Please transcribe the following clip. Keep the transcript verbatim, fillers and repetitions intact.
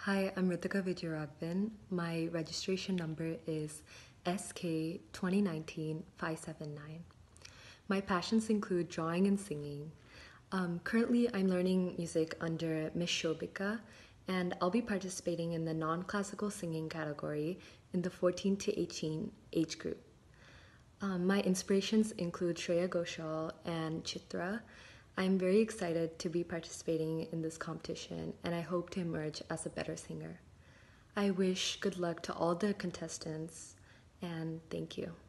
Hi, I'm Ritika Vijayaraghavan. My registration number is S K two zero one nine five seven nine. My passions include drawing and singing. Um, currently, I'm learning music under Miss Shobika, and I'll be participating in the non-classical singing category in the fourteen to eighteen age group. Um, my inspirations include Shreya Ghoshal and Chitra. I'm very excited to be participating in this competition, and I hope to emerge as a better singer. I wish good luck to all the contestants, and thank you.